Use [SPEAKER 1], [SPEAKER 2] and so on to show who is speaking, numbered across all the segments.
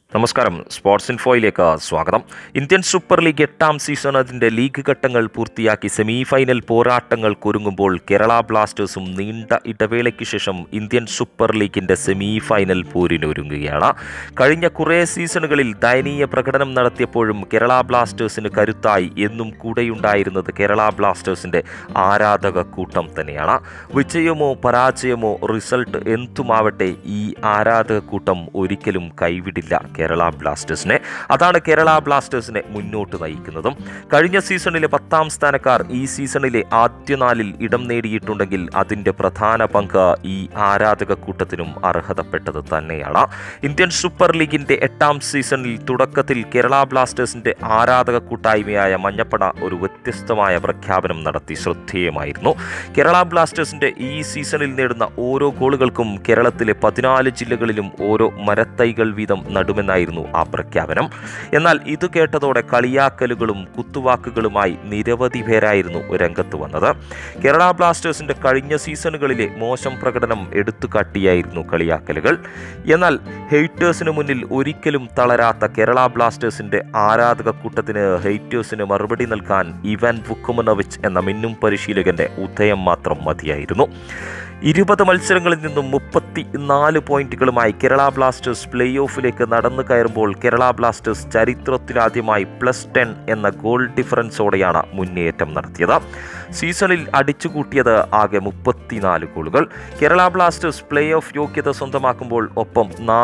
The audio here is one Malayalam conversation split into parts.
[SPEAKER 1] നമസ്കാരം, സ്പോർട്സ് ഇൻഫോയിലേക്ക് സ്വാഗതം. ഇന്ത്യൻ സൂപ്പർ ലീഗ് 8ാം സീസൺ അതിൻ്റെ ലീഗ് ഘട്ടങ്ങൾ പൂർത്തിയാക്കി സെമി ഫൈനൽ പോരാട്ടങ്ങൾക്കൊരുങ്ങുമ്പോൾ കേരള ബ്ലാസ്റ്റേഴ്സും നീണ്ട ഇടവേളയ്ക്ക് ശേഷം ഇന്ത്യൻ സൂപ്പർ ലീഗിൻ്റെ സെമി ഫൈനൽ പോരിനൊരുങ്ങുകയാണ്. കഴിഞ്ഞ കുറേ സീസണുകളിൽ ദയനീയ പ്രകടനം നടത്തിയപ്പോഴും കേരള ബ്ലാസ്റ്റേഴ്സിന് കരുത്തായി എന്നും കൂടെയുണ്ടായിരുന്നത് കേരള ബ്ലാസ്റ്റേഴ്സിൻ്റെ ആരാധക കൂട്ടം തന്നെയാണ്. വിജയമോ പരാജയമോ റിസൾട്ട് എന്തുമാവട്ടെ, ഈ ആരാധക കൂട്ടം ഒരിക്കലും കൈവിടില്ല കേരള ബ്ലാസ്റ്റേഴ്സിനെ. അതാണ് കേരള ബ്ലാസ്റ്റേഴ്സിനെ മുന്നോട്ട് നയിക്കുന്നതും. കഴിഞ്ഞ സീസണിലെ 10ാം സ്ഥാനക്കാർ ഈ സീസണിലെ ആദ്യ 4-ൽ ഇടം നേടിയിട്ടുണ്ടെങ്കിൽ അതിൻ്റെ പ്രധാന പങ്ക് ഈ ആരാധക കൂട്ടത്തിനും അർഹതപ്പെട്ടത് തന്നെയാണ്. ഇന്ത്യൻ സൂപ്പർ ലീഗിൻ്റെ 8ാം സീസണിൽ തുടക്കത്തിൽ കേരള ബ്ലാസ്റ്റേഴ്സിൻ്റെ ആരാധക കൂട്ടായ്മയായ മഞ്ഞപ്പട ഒരു വ്യത്യസ്തമായ പ്രഖ്യാപനം നടത്തി ശ്രദ്ധേയമായിരുന്നു. കേരള ബ്ലാസ്റ്റേഴ്സിൻ്റെ ഈ സീസണിൽ നേടുന്ന ഓരോ ഗോളുകൾക്കും കേരളത്തിലെ 14 ജില്ലകളിലും ഓരോ മരത്തൈകൾ വീതം നടുമെന്നായിരുന്നു ആ പ്രഖ്യാപനം. എന്നാൽ ഇത് കേട്ടതോടെ കളിയാക്കലുകളും കുത്തുവാക്കുകളുമായി നിരവധി പേരായിരുന്നു രംഗത്ത് വന്നത്. കേരള ബ്ലാസ്റ്റേഴ്സിന്റെ കഴിഞ്ഞ സീസണുകളിലെ മോശം പ്രകടനം എടുത്തുകാട്ടിയായിരുന്നു കളിയാക്കലുകൾ. എന്നാൽ ഹെയ്റ്റേഴ്സിന് മുന്നിൽ ഒരിക്കലും തളരാത്ത കേരള ബ്ലാസ്റ്റേഴ്സിന്റെ ആരാധക കൂട്ടത്തിന് ഹെയ്റ്റേഴ്സിന് മറുപടി നൽകാൻ ഇവാൻവുkomanovic എന്ന മിന്നും പരിശീലകന്റെ ഉദയം മാത്രം മതിയായിരുന്നു. 20 മത്സരങ്ങളിൽ നിന്നും 34 പോയിന്റുകളുമായി കേരള ബ്ലാസ്റ്റേഴ്സ് പ്ലേ ഓഫിലേക്ക് നടന്നു കയറുമ്പോൾ കേരള ബ്ലാസ്റ്റേഴ്സ് ചരിത്രത്തിലാദ്യമായി +10 എന്ന ഗോൾ ഡിഫറൻസോടെയാണ് മുന്നേറ്റം നടത്തിയത്. സീസണിൽ അടിച്ചുകൂട്ടിയത് ആകെ 34 ഗോളുകൾ. കേരള ബ്ലാസ്റ്റേഴ്സ് പ്ലേ ഓഫ് യോഗ്യത സ്വന്തമാക്കുമ്പോൾ ഒപ്പം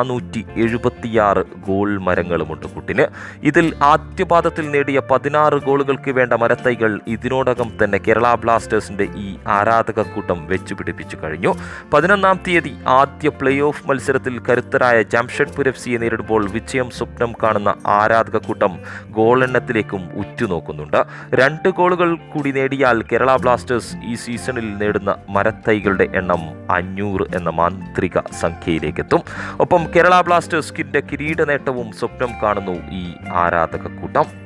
[SPEAKER 1] 476 ഗോൾ മരങ്ങളുമുണ്ട് കൂട്ടിന്. ഇതിൽ ആദ്യപാദത്തിൽ നേടിയ 16 ഗോളുകൾക്ക് വേണ്ട മരത്തൈകൾ ഇതിനോടകം തന്നെ കേരള ബ്ലാസ്റ്റേഴ്സിന്റെ ഈ ആരാധക കൂട്ടം വെച്ചുപിടിപ്പിച്ചു കഴിഞ്ഞു. 11ാം തീയതി ആദ്യ പ്ലേ ഓഫ് മത്സരത്തിൽ കരുത്തരായ ജംഷഡ്പൂർ FC നേരിടുമ്പോൾ വിജയം സ്വപ്നം കാണുന്ന ആരാധക കൂട്ടം ഗോളെണ്ണത്തിലേക്കും ഉറ്റുനോക്കുന്നുണ്ട്. 2 ഗോളുകൾ കൂടി നേടിയാൽ കേരള ബ്ലാസ്റ്റേഴ്സ് ഈ സീസണിൽ നേടുന്ന മരത്തൈകളുടെ എണ്ണം 500 എന്ന മാന്ത്രിക സംഖ്യയിലേക്കെത്തും. ഒപ്പം കേരള ബ്ലാസ്റ്റേഴ്സിന്റെ കിരീട നേട്ടവും സ്വപ്നം കാണുന്നു ഈ ആരാധക കൂട്ടം.